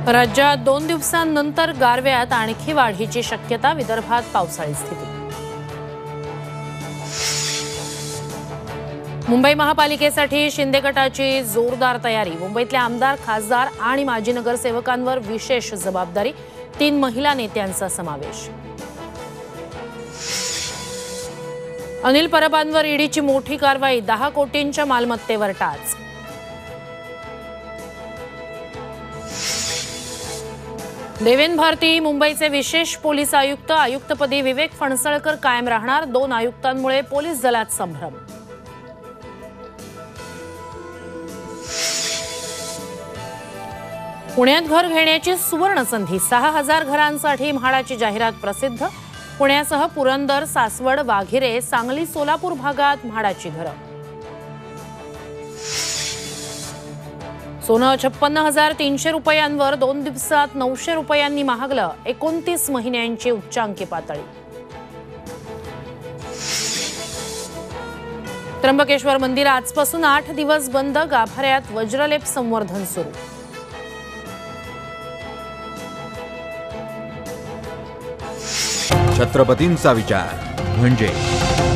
राज्यात 2 दिवसांनंतर गारव्यात आणखी वाढीची शक्यता, विदर्भात पावसाळी स्थिती। मुंबई महापालिकेसाठी शिंदे गटाची जोरदार तयारी। मुंबईतल्या आमदार, खासदार आणि माजी नगरसेवकांवर विशेष जबाबदारी, 3 महिला नेत्यांचा समावेश। अनिल परबांवर ईडीची मोठी कारवाई, 10 कोटींच्या मालमत्तेवर टाच। देवेन भारती मुंबईचे विशेष पोलीस आयुक्त, आयुक्तपदी विवेक फणसळकर कायम राहणार। 2 आयुक्तांमुळे पोलीस दलात संभ्रम। पुण्यात घर घेण्याची सुवर्ण संधी, 6000 घरांसाठी म्हाडाची जाहिरात प्रसिद्ध। पुण्यासह पुरंदर, सासवड, वाघिरे, सांगली, सोलापूर भागात म्हाडाची घरं। सोनं 56,300 रुपयांवर, 2 दिवसात 900 रुपयांनी महागलं, 29 महिन्यांची उच्चांकी पातळी। त्र्यंबकेश्वर मंदिर आजपासून 8 दिवस बंद, गाभाऱ्यात वज्रलेप संवर्धन सुरू। छत्रपतींचा विचार म्हणजे